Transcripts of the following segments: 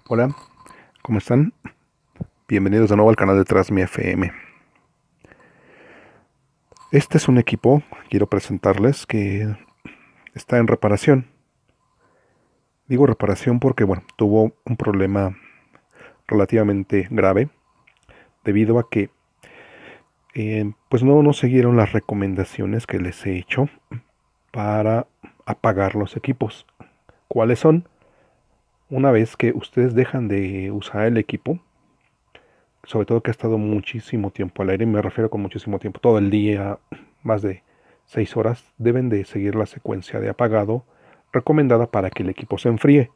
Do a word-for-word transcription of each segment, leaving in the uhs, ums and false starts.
Hola, ¿cómo están? Bienvenidos de nuevo al canal de Trasmi F M. Este es un equipo, quiero presentarles, que está en reparación. Digo reparación porque, bueno, tuvo un problema relativamente grave debido a que, eh, pues no nos siguieron las recomendaciones que les he hecho para apagar los equipos. ¿Cuáles son? Una vez que ustedes dejan de usar el equipo, sobre todo que ha estado muchísimo tiempo al aire, me refiero con muchísimo tiempo, todo el día, más de seis horas, deben de seguir la secuencia de apagado recomendada para que el equipo se enfríe.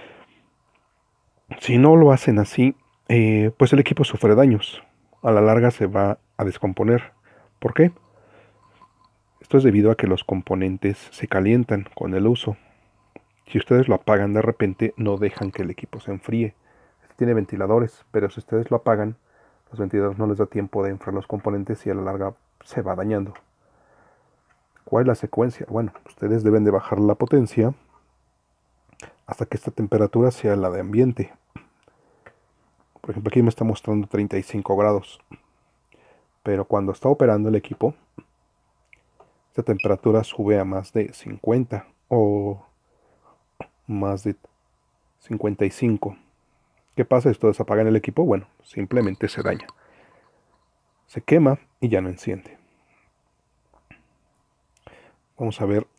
Si no lo hacen así, eh, pues el equipo sufre daños. A la larga se va a descomponer. ¿Por qué? Esto es debido a que los componentes se calientan con el uso. Si ustedes lo apagan de repente, no dejan que el equipo se enfríe. Tiene ventiladores, pero si ustedes lo apagan, los ventiladores no les da tiempo de enfriar los componentes y a la larga se va dañando. ¿Cuál es la secuencia? Bueno, ustedes deben de bajar la potencia hasta que esta temperatura sea la de ambiente. Por ejemplo, aquí me está mostrando treinta y cinco grados, pero cuando está operando el equipo, esta temperatura sube a más de cincuenta o más de cincuenta y cinco. ¿Qué pasa si ustedes apagan el equipo? Bueno, simplemente se daña. Se quema y ya no enciende. Vamos a ver.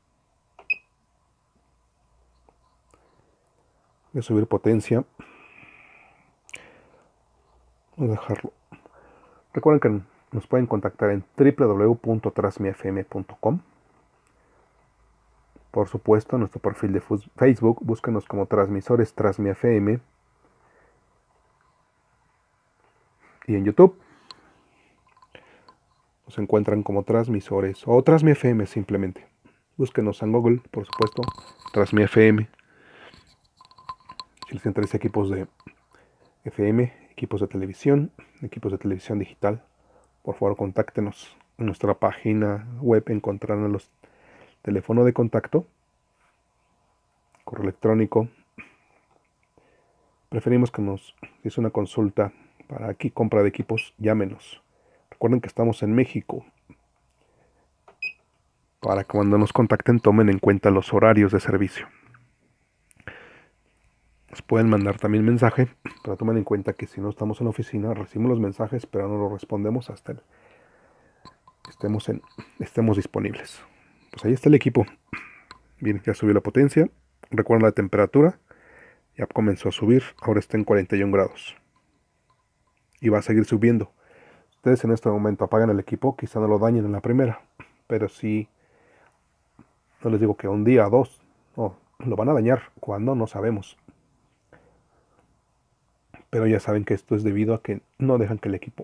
Voy a subir potencia. Voy a dejarlo. Recuerden que nos pueden contactar en w w w punto trasmiafm punto com. Por supuesto, en nuestro perfil de Facebook, búsquenos como Transmisores TrasmiFM. Y en YouTube nos encuentran como Transmisores o TrasmiFM simplemente. Búsquenos en Google, por supuesto, TrasmiFM. Si les interesa equipos de F M, equipos de televisión, equipos de televisión digital, por favor contáctenos. En nuestra página web encontrarán los teléfono de contacto, correo electrónico. Preferimos que nos hice una consulta para aquí compra de equipos, llámenos. Recuerden que estamos en México. Para que cuando nos contacten tomen en cuenta los horarios de servicio. Nos pueden mandar también mensaje, pero tomen en cuenta que si no estamos en la oficina, recibimos los mensajes, pero no los respondemos hasta que estemos, en, estemos disponibles. Pues ahí está el equipo. Bien, ya subió la potencia. Recuerden la temperatura. Ya comenzó a subir. Ahora está en cuarenta y un grados. Y va a seguir subiendo. Ustedes en este momento apagan el equipo, quizá no lo dañen en la primera, pero sí, no les digo que un día o dos, no, lo van a dañar. ¿Cuándo? No sabemos. Pero ya saben que esto es debido a que no dejan que el equipo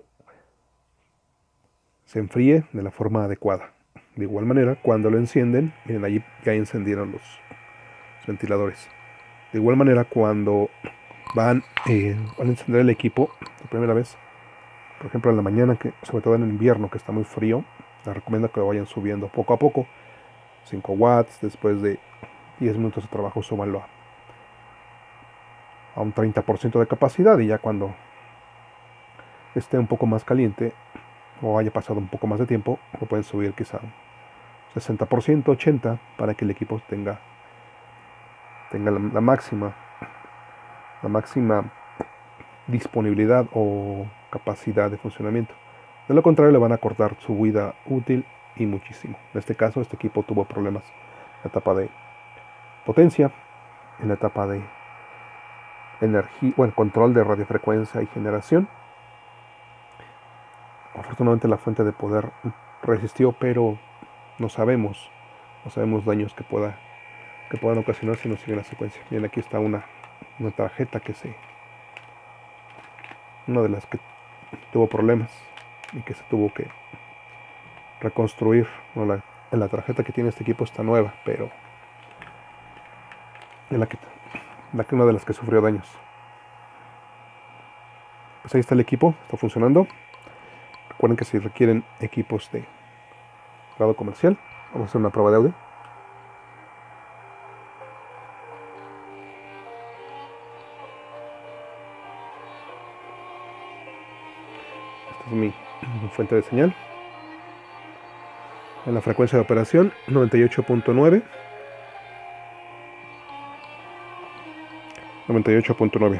se enfríe de la forma adecuada. De igual manera, cuando lo encienden, miren, allí ya encendieron los, los ventiladores. De igual manera, cuando van, eh, van a encender el equipo por primera vez, por ejemplo en la mañana, que sobre todo en el invierno que está muy frío, les recomiendo que lo vayan subiendo poco a poco. cinco watts, después de diez minutos de trabajo, súbanlo a, a un treinta por ciento de capacidad, y ya cuando esté un poco más caliente o haya pasado un poco más de tiempo, lo pueden subir quizá un sesenta por ciento, ochenta por ciento, para que el equipo tenga, tenga la, la máxima la máxima disponibilidad o capacidad de funcionamiento. De lo contrario, le van a cortar su vida útil y muchísimo. En este caso, este equipo tuvo problemas en la etapa de potencia, en la etapa de energía, bueno, control de radiofrecuencia y generación. Afortunadamente la fuente de poder resistió, pero no sabemos, no sabemos daños que pueda que puedan ocasionar si no siguen la secuencia. Bien, aquí está una, una tarjeta que se, una de las que tuvo problemas y que se tuvo que reconstruir. No, la, la tarjeta que tiene este equipo está nueva, pero es la que, la que una de las que sufrió daños. Pues ahí está el equipo, está funcionando. Recuerden que si requieren equipos de grado comercial, vamos a hacer una prueba de audio. es mi fuente de señal. En la frecuencia de operación noventa y ocho punto nueve. noventa y ocho punto nueve.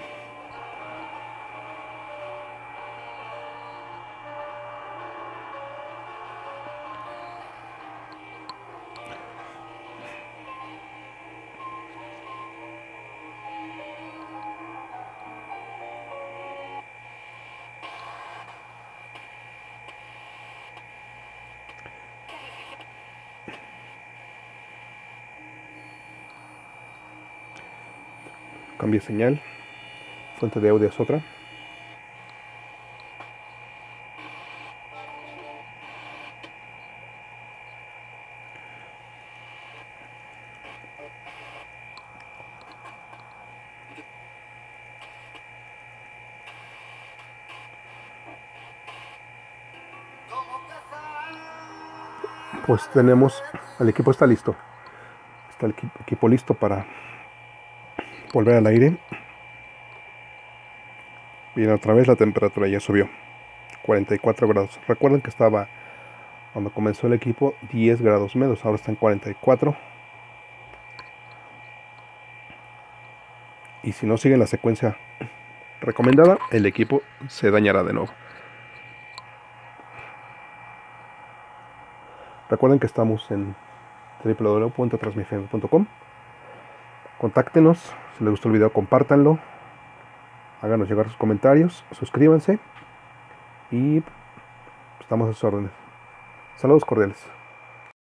Cambie señal. Fuente de audio es otra. Pues tenemos, el equipo está listo. Está el equipo listo para volver al aire. Bien, otra vez la temperatura ya subió. cuarenta y cuatro grados. Recuerden que estaba, cuando comenzó el equipo, diez grados menos. Ahora está en cuarenta y cuatro. Y si no siguen la secuencia recomendada, el equipo se dañará de nuevo. Recuerden que estamos en w w w punto transmifm punto com. Contáctenos. Si les gustó el video, compártanlo. Háganos llegar sus comentarios. Suscríbanse. Y estamos a sus órdenes. Saludos cordiales.